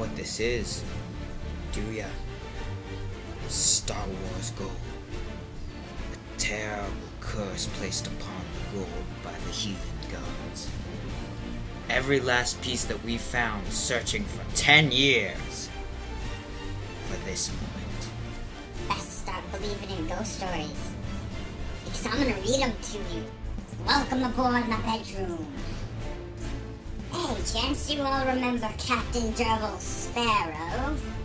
what this is, do ya? Star Wars gold. A terrible curse placed upon the gold by the heathen gods. Every last piece that we found searching for 10 years for this moment. Best start believing in ghost stories, because I'm gonna read them to you. Welcome aboard my bedroom. Hey, gents, you all remember Captain Gerbil Sparrow?